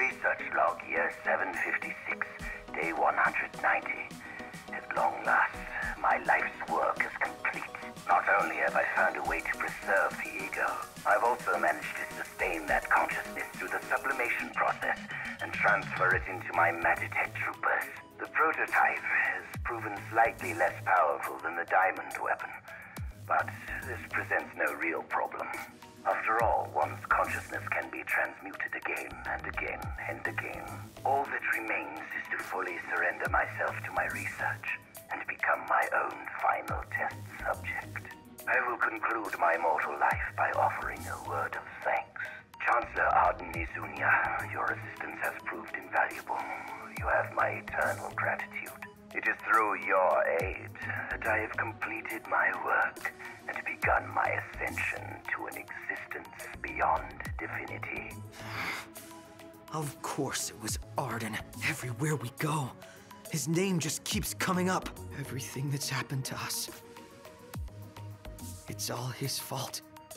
Research log year 756, day 190. At long last, my life's work is complete. Not only have I found a way to preserve the ego, I've also managed to sustain that consciousness through the sublimation process and transfer it into my Magitech troopers. The prototype has proven slightly less powerful than the diamond weapon, but this presents no real problem. After all, one's consciousness can be transmuted again and again and again. All that remains is to fully surrender myself to my research and become my own final test subject. I will conclude my mortal life by offering a word of thanks. Chancellor Ardyn, your assistance has proved invaluable. You have my eternal gratitude. It is through your aid that I have completed my work and begun my ascension to an existence beyond divinity. Of course it was Ardyn. Everywhere we go, his name just keeps coming up. Everything that's happened to us, it's all his fault.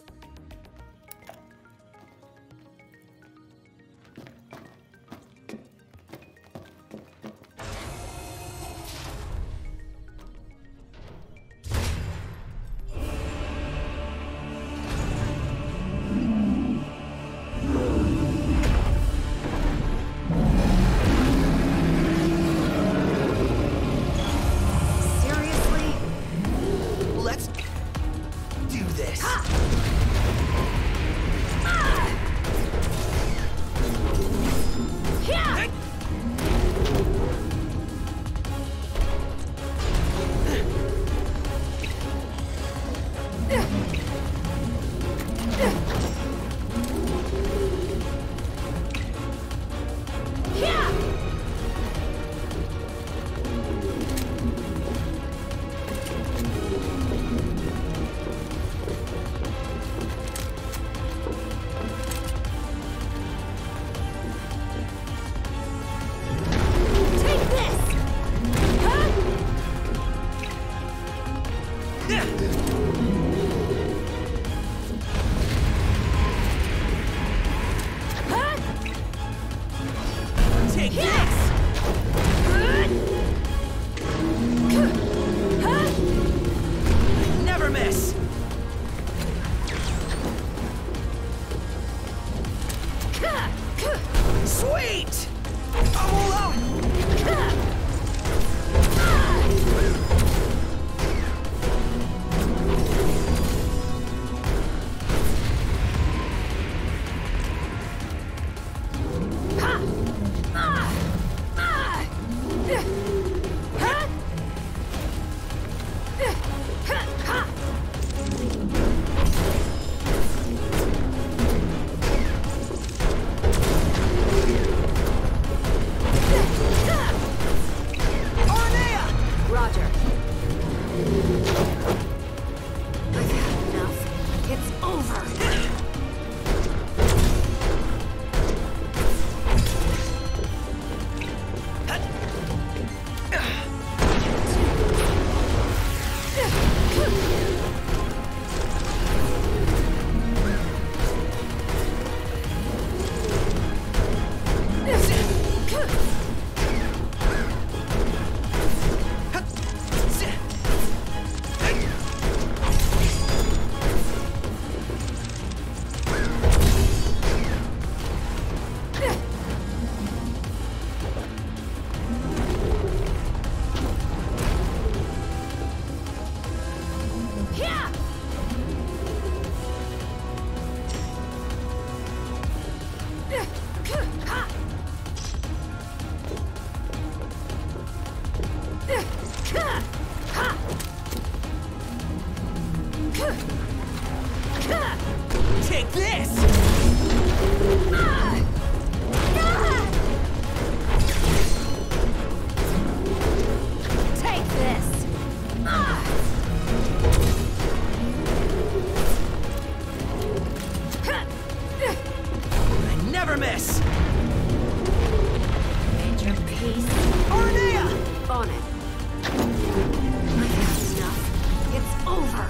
Sweet! I'm all out! Take this! Take this! I never miss! And your piece Arnea! on it. I've had enough. It's over.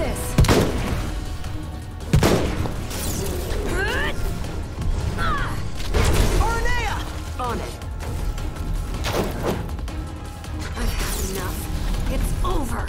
this! Arnea! On it. I've had enough. It's over.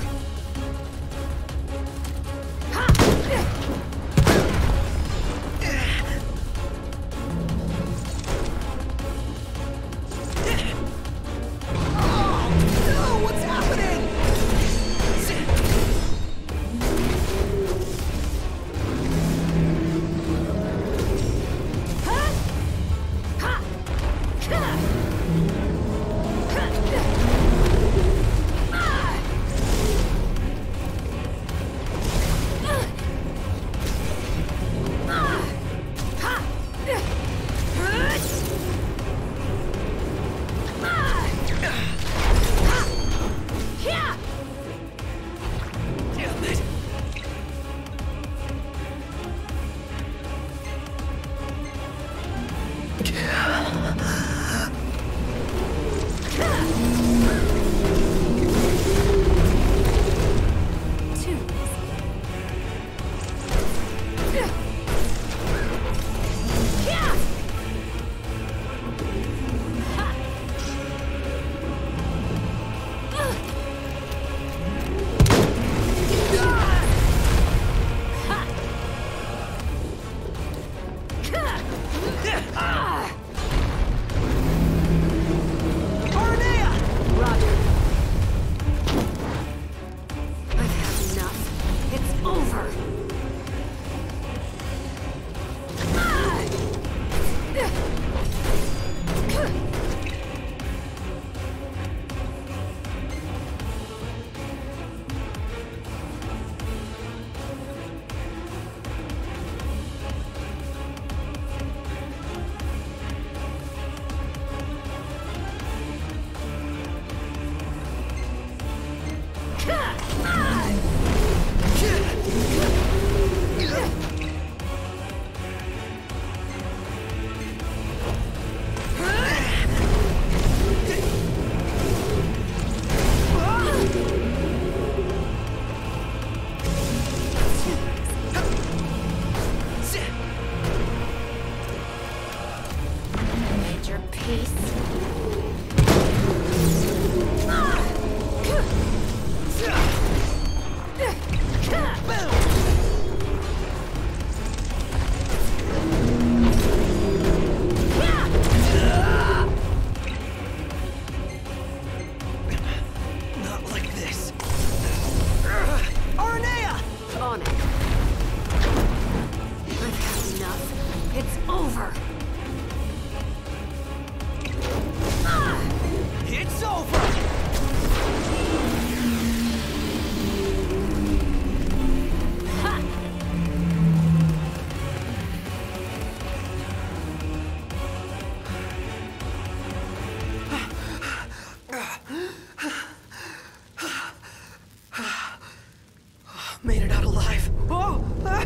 Made it out alive. Oh!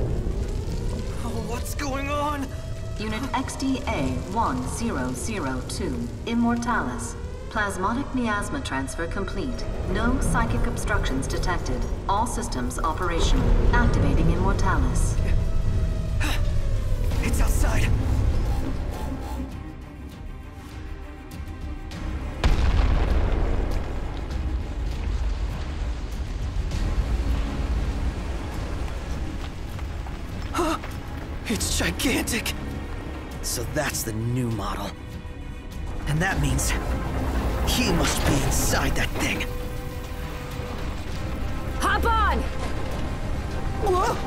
Oh, what's going on? Unit XDA-1002, Immortalis. Plasmodic miasma transfer complete. No psychic obstructions detected. All systems operational. Activating Immortalis. It's outside. It's gigantic! So that's the new model. And that means he must be inside that thing. Hop on! Whoa!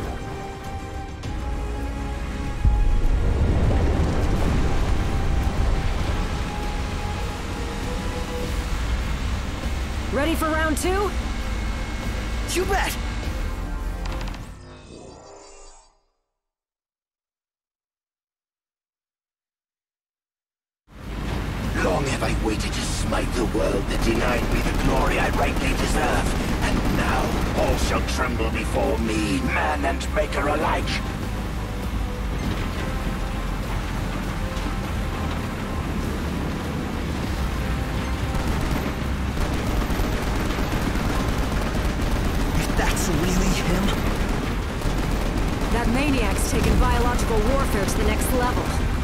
Ready for round two? You bet! Long have I waited to smite the world that denied me the glory I rightly deserve. And now all shall tremble before me, man and maker alike. If that's really him? That maniac's taken biological warfare to the next level.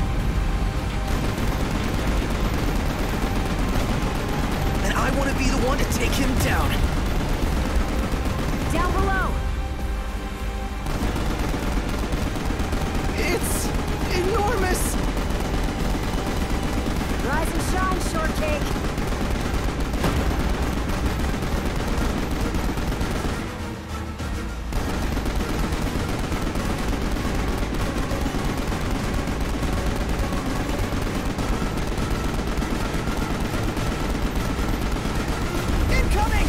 And I want to be the one to take him down. Down below! It's enormous! Rise and shine, shortcake! Incoming!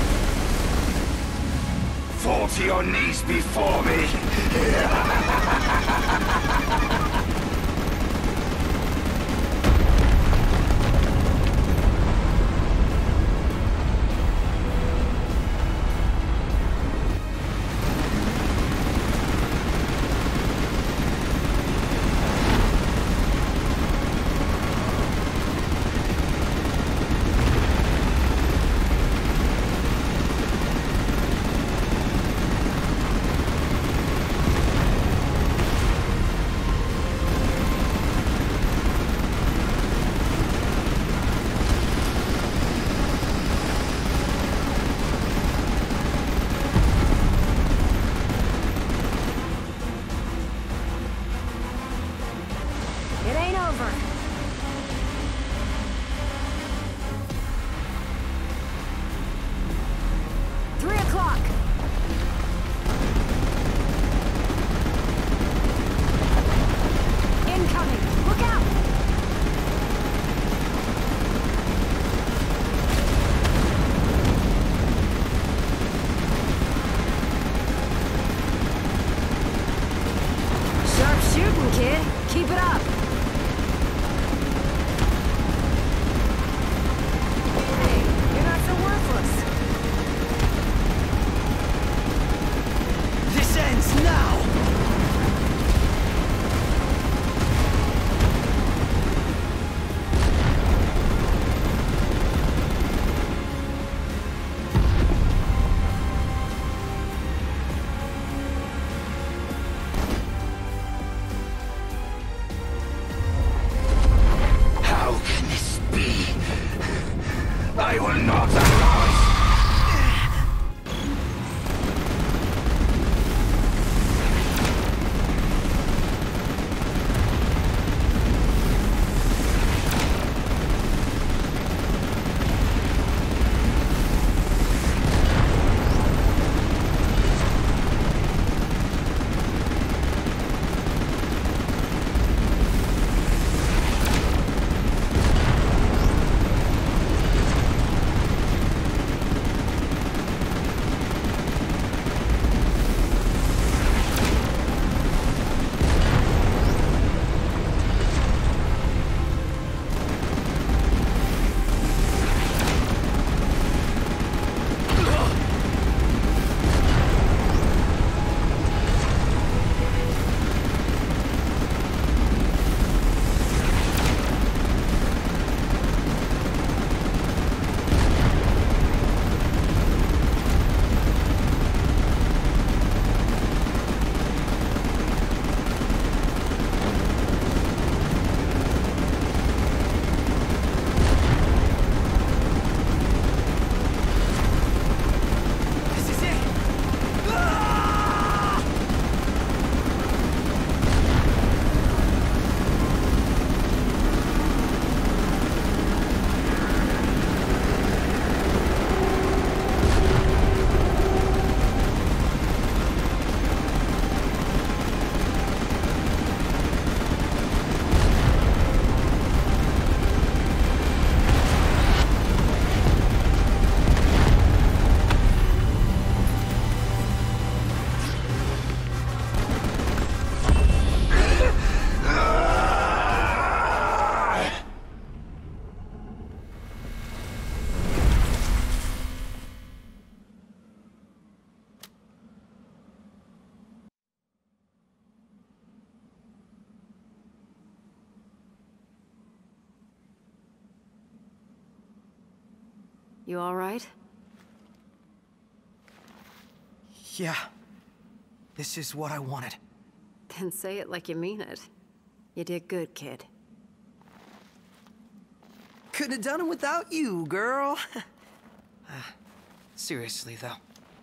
Fall to your knees before me! It ain't over. Three o'clock. Incoming. Look out. Sharp shooting, kid. Keep it up. Hey, you're not so worthless. This ends now! How can this be? I will not allow it! This is it! Ah! You all right? Yeah. This is what I wanted. Then say it like you mean it. You did good, kid. Couldn't have done it without you, girl. Seriously, though.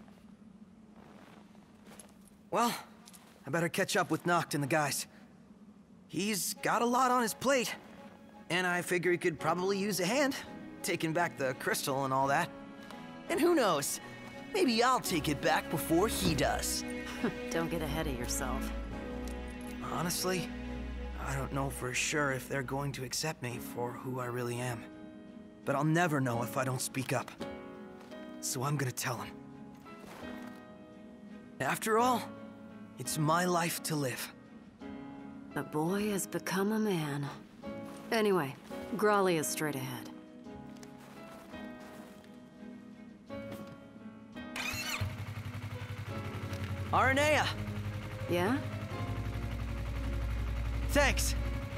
Well, I better catch up with Noct and the guys. He's got a lot on his plate, and I figure he could probably use a hand, taking back the crystal and all that. And who knows, maybe I'll take it back before he does. Don't get ahead of yourself. Honestly, I don't know for sure if they're going to accept me for who I really am. But I'll never know if I don't speak up. So I'm gonna tell them. After all, it's my life to live. The boy has become a man. Anyway, Grolly is straight ahead. Aranea! Yeah? Thanks!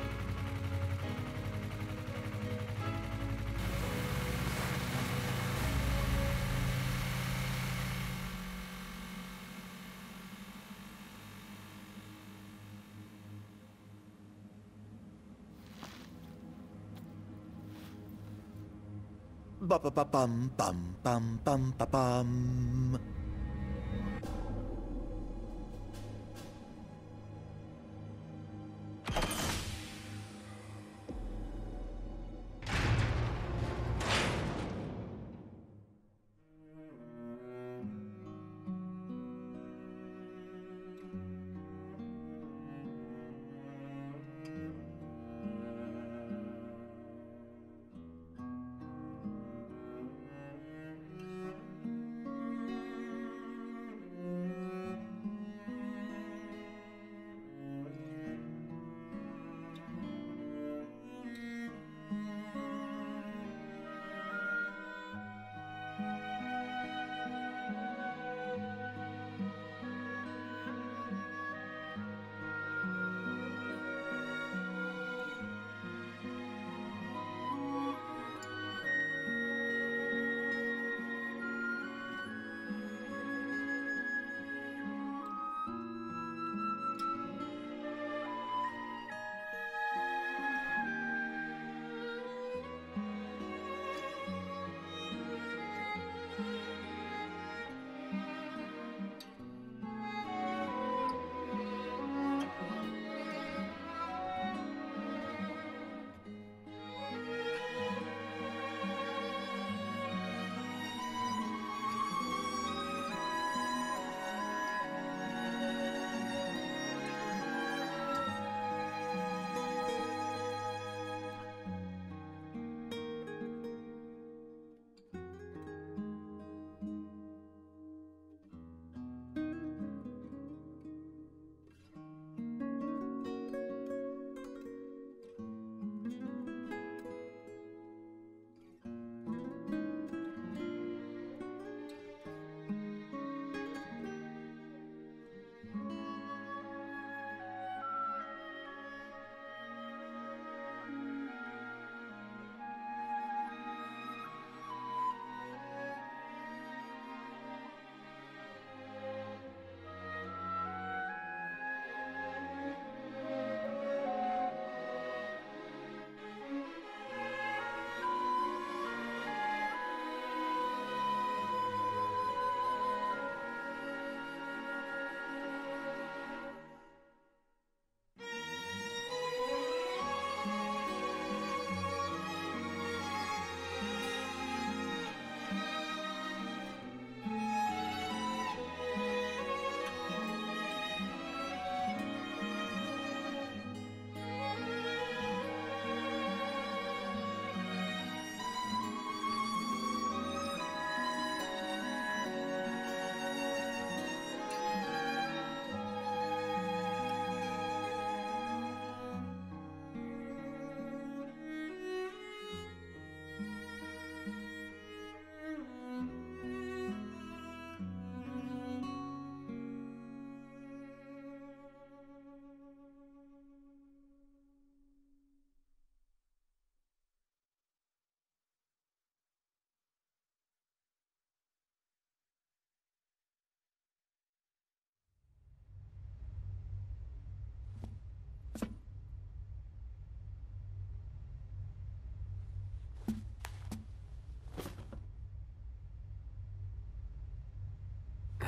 Ba ba ba bum bum bum bum ba bum.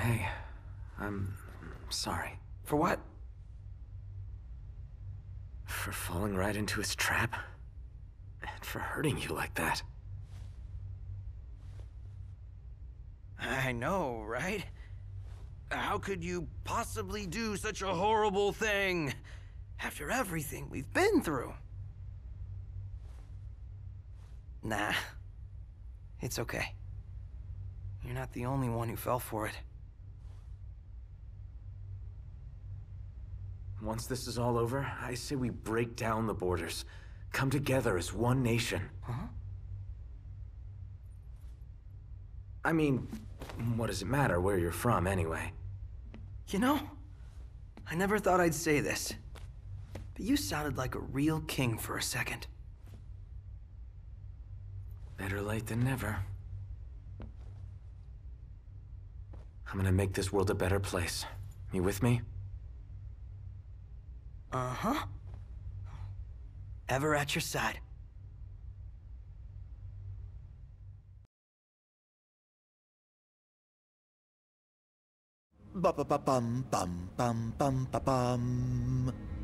Hey, I'm sorry. For what? For falling right into his trap. And for hurting you like that. I know, right? How could you possibly do such a horrible thing after everything we've been through? Nah, it's okay. You're not the only one who fell for it. Once this is all over, I say we break down the borders. Come together as one nation. Huh? I mean, what does it matter where you're from, anyway? You know, I never thought I'd say this, but you sounded like a real king for a second. Better late than never. I'm gonna make this world a better place. You with me? Uh-huh. Ever at your side. Ba ba ba bum bum bum bum ba bum.